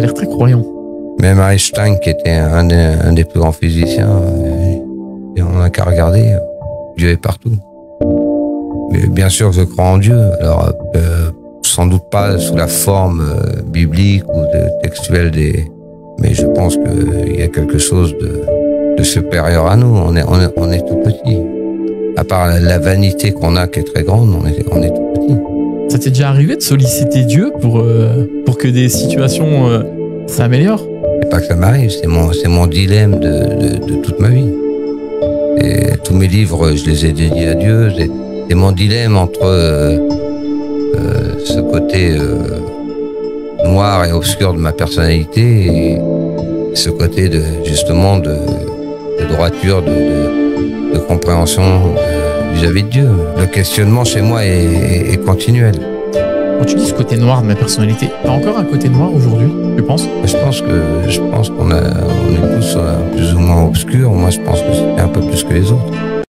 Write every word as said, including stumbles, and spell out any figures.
T'as l'air très croyant. Même Einstein, qui était un des, un des plus grands physiciens, et on n'a qu'à regarder, Dieu est partout. Mais bien sûr, je crois en Dieu. Alors, euh, sans doute pas sous la forme euh, biblique ou de textuelle des... Mais je pense qu'il y a quelque chose de, de supérieur à nous. On est, on est, on est tout petit. À part la, la vanité qu'on a, qui est très grande, on est, on est tout petit. Ça t'est déjà arrivé de solliciter Dieu pour, euh, pour que des situations euh, s'améliorent? C'est pas que ça m'arrive, c'est mon, c'est mon dilemme de, de, de toute ma vie. Et tous mes livres, je les ai dédiés à Dieu. C'est, c'est mon dilemme entre euh, euh, ce côté euh, noir et obscur de ma personnalité et ce côté de, justement de, de droiture, de, de, de compréhension euh, vis-à-vis de Dieu. Le questionnement chez moi est, est, est continuel. Quand tu dis ce côté noir de ma personnalité, t'as encore un côté noir aujourd'hui, tu penses? Je pense que je pense qu'on a, on est tous euh, plus ou moins obscurs. Moi, je pense que c'est un peu plus que les autres.